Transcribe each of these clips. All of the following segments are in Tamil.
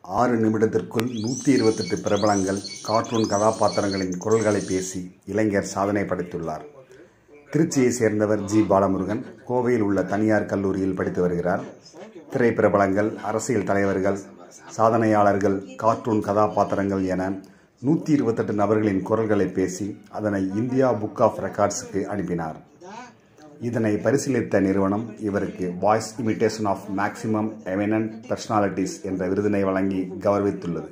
6 நிமிடத்திற்குள் 128 பிரபலங்கள் கார்ட்டூன் கதாபாத்திரங்களின் குரல்களை பேசி இளைஞர் சாதனை படைத்துள்ளார். திருச்சியைச் சேர்ந்தவர் ஜி. பாலமுருகன் கோவையில் உள்ள தனியார் கல்லூரியில் படித்து வருகிறார். திரைப்பிரபலங்கள், அரசியல் தலைவர்கள், சாதனையாளர்கள், கார்ட்டூன் கதாபாத்திரங்கள் என 128 நபர்களின் குரல்களை பேசி அதனை இந்தியா புக் ஆஃப் ரெக்கார்ட்ஸுக்கு அனுப்பினார். இதனை பரிசீலித்த நிறுவனம் இவருக்கு voice imitation of maximum eminent personalities என்ற விருதினை வழங்கி கௌரவித்துள்ளது.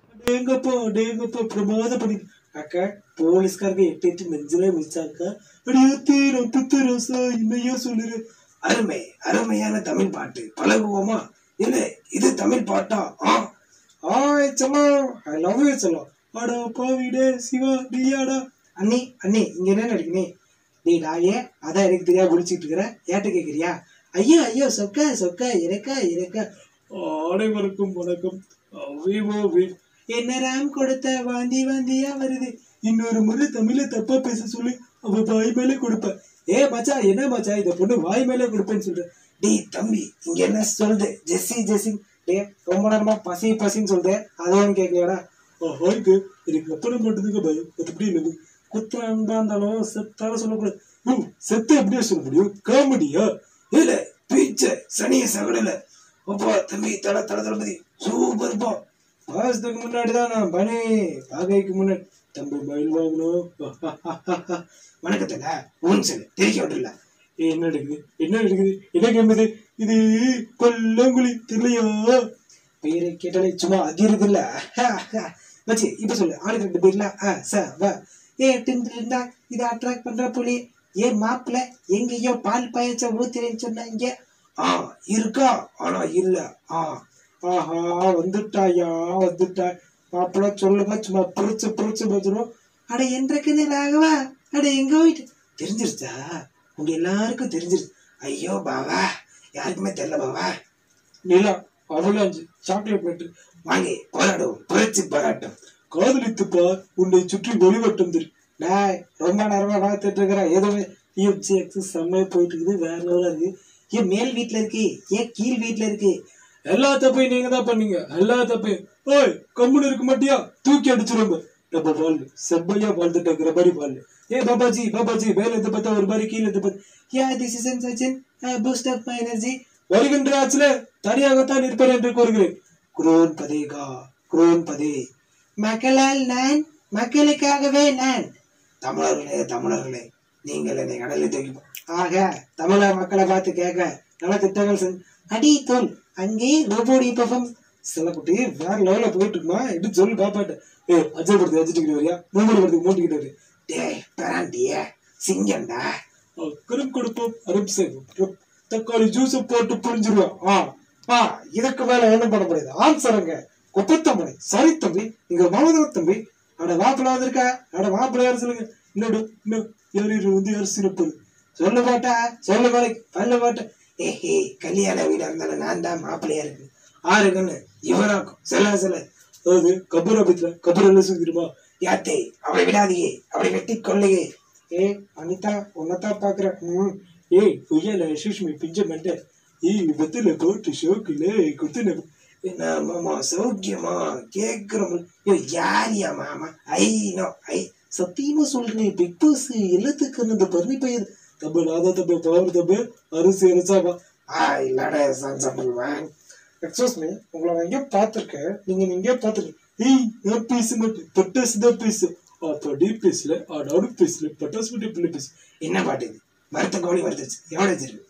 அருமை அருமையான தமிழ் பாட்டு பழகுவோமா? இல்ல இது தமிழ் பாட்டா? அண்ணி அண்ணி இங்க என்ன நடக்குனே? நீ டாயே அதான் எனக்கு தெரியா குடிச்சிட்டு இருக்கிற, ஏட்ட கேக்குறியா? ஐயோ ஐயோ சொக்க சொக்க இறக்கா இறக்கா. அனைவருக்கும் வணக்கம். என்ன ராம் கொடுத்த வாந்தி வாந்தியா வருது. இன்னொரு முறை தமிழ தப்பா பேச சொல்லி அவ வாய் மேலே கொடுப்ப. ஏ மச்சா என்ன மச்சா இந்த பொண்ணு வாய் மேலே கொடுப்பேன்னு சொல்ற. டே தம்பி இங்க என்ன சொல்றது? ஜெஸ்ஸி ஜெஸ்ஸி டே ரொம்ப நேரமா பசி பசின்னு சொல்றேன், அதையும் கேட்கலையாடா? ஹாய்க்கு எனக்கு அப்புறம் மட்டுதுக்கு பயம் எப்படி இல்லை. குத்தாண்டா இருந்தாலும் செத்தால சொல்லக்கூடாது. செத்த எப்படியா சொல்ல முடியும்? காமெடியா? இல்ல பீச்ச சனிய சகடல. அப்பா தம்பி தட தட தளபதி சூப்பர்ப்பா. மாசத்துக்கு முன்னாடிதான் நான் பனி பாகைக்கு முன்னாடி தம்பி மயில் வாங்கணும். வணக்கத்துல ஊன் சொல்லு தெரிவிக்க விட்டுல. என்ன எடுக்குது என்ன எடுக்குது என்ன கேம்பது? இது கொல்லங்குழி தெரியலையா? பேரை கேட்டாலே சும்மா அதிருது இல்ல வச்சு. இப்ப சொல்லு ஆளுக்கு 2 பேர்ல வா. இருந்தா இதை அட்ராக்ட் பண்ற புலி. ஏன் மாப்பிள்ள எங்கேயோ பால் பாயச்ச ஊத்துறேன்னு சொன்னாங்க. இருக்கா ஆனா இல்ல. ஆஹா வந்துட்டாயா வந்துட்டா. மாப்பிள்ள சொல்லுங்க சும்மா புரிச்சு புரிச்சு பத்துரும். அட என்றக்குன்னு ராகவா, அட எங்க போயிட்டு தெரிஞ்சிருச்சா? உங்க எல்லாருக்கும் தெரிஞ்சிருச்சு. ஐயோ பாவா யாருக்குமே தெரியல பாவா. நிலா அவளாஞ்சு சாக்லேட் மேட்டு வாங்கி போராடும் புரட்சி போராட்டம். காதலித்துப்பா உன்னை சுற்றி ஒளிவட்டம் தெரியும். ரொம்ப நேரமா பார்த்துட்டு இருக்கிறேன். எதுவுமே செம்மையா போயிட்டு இருக்குது, வேற லெவலா இருக்கு. ஏன் மேல் வீட்டுல இருக்கு, ஏன் கீழ் வீட்டுல இருக்கு? எல்லா தப்பையும் நீங்க தான் பண்ணீங்க, எல்லா தப்பையும். ஓய் கம்முன்னு இருக்க மாட்டியா? தூக்கி அடிச்சிருங்க. நம்ம வாழ்ந்து செம்மையா வாழ்ந்துட்டு இருக்கிற மாதிரி வாழ்ந்து. ஏ பாபாஜி பாபாஜி மேல இருந்து பார்த்தா ஒரு மாதிரி கீழே இருந்து பார்த்தா decision Sachin boost up my energy. வருகின்ற ஆச்சுல தனியாகத்தான் இருப்பேன் என்று கூறுகிறேன். குரோன் பதேகா குரோன் பதே. மக்களால் நான், மக்களுக்காகவே நான். தமிழர்களே தமிழர்களே நீங்கள் என்னை கடலில் தூக்கி. ஆக தமிழக மக்களை பார்த்து கேட்க நல்ல திட்டங்கள் அடி தோல். அங்கே ரோபோடி பர்ஃபார்ம் சில குட்டி வேற லெவல போயிட்டு இருக்குமா எப்படி சொல்லி பாப்பாட்ட. அஜய் படத்தை வச்சுட்டு வரியா? மூணு படத்துக்கு மூட்டிக்கிட்டு வரு. டே பராண்டிய சிங்கண்டா. கரும்பு கொடுப்போம் அருப்பு செய்வோம். தக்காளி ஜூஸ் போட்டு புரிஞ்சிருவோம். இதுக்கு மேல என்ன பண்ண முடியாது. ஆன்சருங்க கொப்பத்தம்பி. சரி தம்பி நீங்க மாவதர தம்பி. அட மாப்பிள்ள வந்திருக்கா? அட மாப்பிள்ள யாரு சொல்லுங்க. இன்னொரு இன்னும் யாரு வந்து யாரு சிறப்பது சொல்ல மாட்டா சொல்ல மாட்டேன் பண்ண மாட்டேன். ஏஹே கல்யாண வீடா இருந்தாலும் நான் தான் மாப்பிள்ளையா இருக்கு. ஆறுகன்னு இவராக்கும் சில சில. அதாவது கபூரபத்துல கபூர் என்ன சொல்லிருமா? யாத்தே அவளை விடாதியே, அவளை வெட்டி கொள்ளையே. அனிதா உன்னதான் பாக்குறேன். பொய்யால சுஷ்மி பிஞ்ச மாட்டேன். விபத்துல போட்டு ஷோக்குல குத்துன. என்ன மாமா சௌக்கியமா கேக்குறோம். யாரியா மாமா? ஐநோ ஐ சத்தியமா சொல்றேன். பிக் பாஸ் எல்லாத்துக்கு அந்த பர்ணி பையன் தப்பு நாதான் தப்பு பவர் தப்பு அரிசி அரிசாவா. இல்லடா சாப்பிடுவேன். எக்ஸ்கூஸ் மீ, உங்களை நான் எங்கேயோ பார்த்துருக்கேன். நீங்க எங்கேயோ பார்த்துருக்கேன். நான் பேச மாட்டேன், பட்டாசு தான் பேசு. அப்படி பேசல நானும் பேசல, பட்டாசு மட்டும் பிள்ளை பேசு. என்ன பாட்டு இது? மருத்த கோழி மறுத்துச்சு எவ்வளோ வச்சிருக்கு.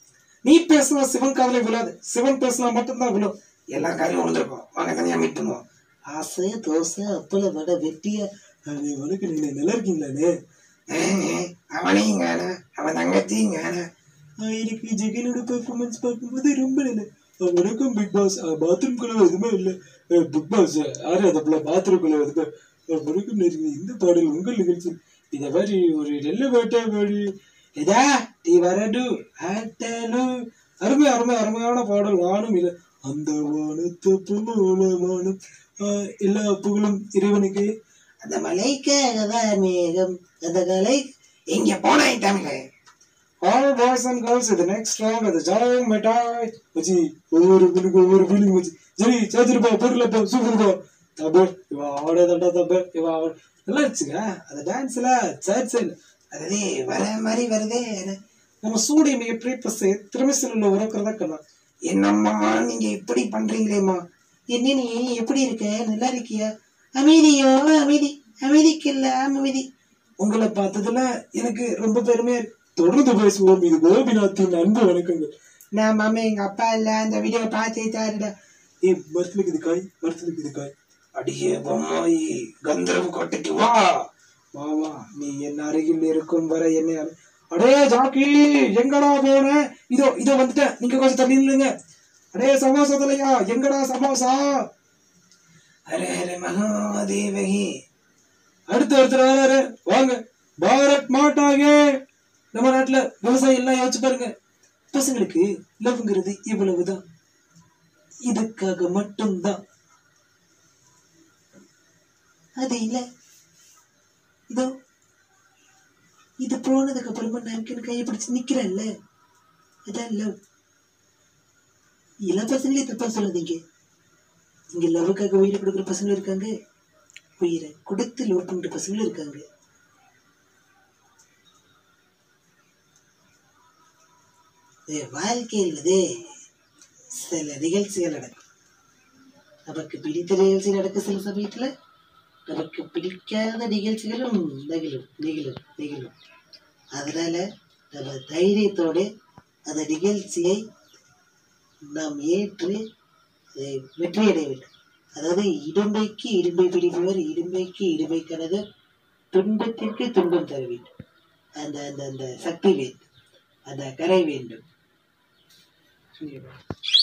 நீ பேசினா சிவன் காதலே விழாது, சிவன் பேசினா மட்டும்தான் விழும். எல்லா காரையும் விழுந்திருக்கோம். வாங்க தனியா மீட் பண்ணுவோம். ஆசை தோசை அப்பள வடை வெட்டியா. அது வணக்கம். நீங்க நல்லா இருக்கீங்களானே? அவனையும் காண அவன் தங்கத்தையும் காண. எனக்கு ஜெகனோட பெர்ஃபார்மன்ஸ் பார்க்கும்போது ரொம்ப நல்ல. வணக்கம் பிக் பாஸ். பாத்ரூம் குள்ள எதுவுமே இல்லை. பிக் பாஸ் யாரு அதை பாத்ரூம் குள்ள எதுவுமே. வணக்கம் நேரில் இந்த பாடல் உங்கள் நிகழ்ச்சி. இதை மாதிரி ஒரு நல்ல வேட்டை வாடி இதா நீ வரடு ஆட்டலு. அருமை அருமை அருமையான பாடல். வானம் இல்லை அந்த வானத்து போல வானம். எல்லா புகழும் இறைவனுக்கு. அந்த மலைக்காகதான் மேகம் அந்த கலை எங்க போனாய் தமிழ. All boys and girls in the next round of the Jao Metai. Machi, over feeling Machi. Jerry, Chajruba, Purlapa, Superba. Tabu, you are order the Tabu, you are. Let's go. The dance la, Churchill. Are வர மாதிரி வருதே. நம்ம சூடியமை எப்படி திருமிசலில் உறக்கிறதா என்னம்மா நீங்க இப்படி பண்றீங்களேம்மா என்ன நீ எப்படி இருக்க நல்லா இருக்கியா அமைதியோ அமைதி அமைதிக்கு இல்ல அமைதி உங்களை பார்த்ததுல எனக்கு ரொம்ப பெருமையா இருக்கு தொடர்ந்து பேசுவோம் இது கோபிநாத்தின் அன்பு வணக்கங்கள் நான் மாமா எங்க அப்பா இல்ல அந்த வீடியோ பார்த்தே தாருடா மரத்துக்கு காய் அடியே பொம்மாயி கந்தரவு கோட்டைக்கு வா மாமா நீ என் அருகில் இருக்கும் வரை என்ன அடே ஜாக்கி எங்கடா போன இதோ வந்துட்டேன் நீங்க கொஞ்சம் தள்ளி நில்லுங்க அடே சமோசா தலையா எங்கடா சமோசா அரே அரே மகாதேவகி அடுத்து வராரு வாங்க பாரத் மாட்டாகே நம்ம நாட்டுல விவசாயம் எல்லாம் யோசிச்சு பாருங்க பசங்களுக்கு லவ்ங்கிறது இவ்வளவுதான் இதுக்காக மட்டும்தான் அது இல்ல இதோ இது போனதுக்கு அப்புறமா நான் கையை பிடிச்சு நிக்கிறேன்ல அதான் லவ் எல்லா பசங்களையும் தப்பா சொல்லாதீங்க இங்க லவ்வுக்காக உயிரை கொடுக்குற பசங்களும் இருக்காங்க உயிரை கொடுத்து லவ் பண்ற பசங்களும் இருக்காங்க வாழ்க்கையில் சில நிகழ்ச்சிகள் நடக்கும் நமக்கு பிடித்த நிகழ்ச்சி நடக்க சில சமயத்துல நமக்கு பிடிக்காத நிகழ்ச்சிகளும் நிகழும் அதனால நம்ம தைரியத்தோடு அந்த நிகழ்ச்சியை நாம் ஏற்று வெற்றியடைய வேண்டும் அதாவது இடும்பைக்கு இடும்பை பிடிப்பவர் இடும்பைக்கு இடும்பை கனது துன்பத்திற்கு துன்பம் தர வேண்டும் அந்த அந்த அந்த சக்தி வேண்டும் அந்த கரை வேண்டும்